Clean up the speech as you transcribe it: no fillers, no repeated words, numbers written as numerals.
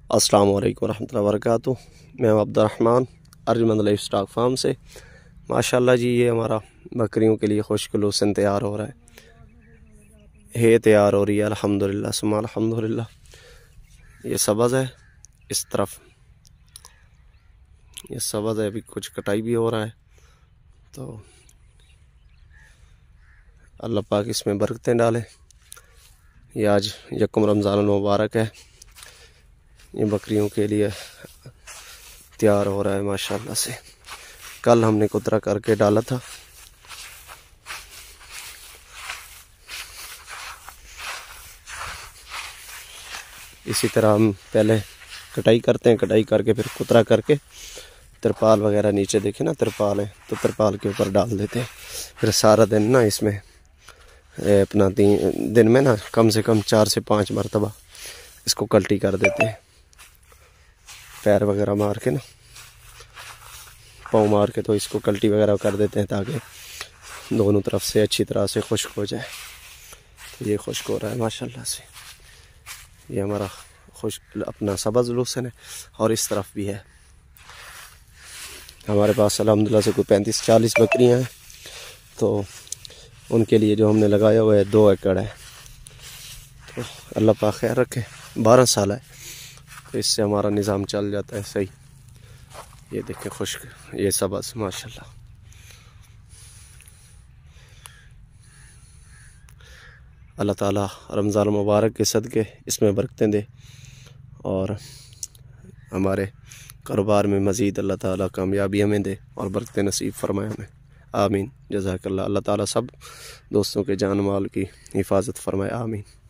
अस्सलाम वालेकुम रहमतुल्लाहि व बरकातुहू। मैं Abdurrahman Arjumand livestock farm से। माशाल्लाह जी, ये हमारा बकरियों के लिए खुशकलूसन तैयार हो रहा है तैयार हो रही है अल्हम्दुलिल्लाह सुम्मा अल्हम्दुलिल्लाह। ये सब्ज़ है, इस तरफ ये सब्ज़ है, अभी कुछ कटाई भी हो रहा है। तो अल्लाह पाक इसमें बरकतें डाले। ये आज यकम रमज़ान मुबारक है, ये बकरियों के लिए तैयार हो रहा है माशाल्लाह से। कल हमने कुतरा करके डाला था। इसी तरह हम पहले कटाई करते हैं, कटाई करके फिर कुतरा करके तिरपाल वगैरह नीचे देखे ना, तिरपाल है तो तिरपाल के ऊपर डाल देते हैं। फिर सारा दिन ना इसमें अपना दिन में ना कम से कम 4 से 5 मरतबा इसको कल्टी कर देते हैं। पैर वगैरह मार के ना, पाँव मार के तो इसको कल्टी वगैरह कर देते हैं ताकि दोनों तरफ से अच्छी तरह से खुश्क हो जाए। तो ये खुश्क हो रहा है माशाल्लाह से। ये हमारा खुश्क अपना सब्ज़ लूसन है और इस तरफ भी है। हमारे पास अल्हम्दुलिल्लाह से कोई 35-40 बकरियां हैं। तो उनके लिए जो हमने लगाया हुआ है 2 एकड़ है। तो अल्लाह पाक खैर रखे, 12 साल है तो इससे हमारा निज़ाम चल जाता है सही। ये देखें खुश्क, ये सब्ज़ माशाल्लाह। अल्लाह ताला रमज़ान मुबारक के सदक़े इसमें बरकतें दे और हमारे कारोबार में मज़ीद अल्लाह ताला कामयाबी हमें दे और बरकतें नसीब फरमाए हमें। आमीन। जज़ाकल्लाह। अल्लाह ताला सब दोस्तों के जान माल की हिफाजत फरमाए। आमीन।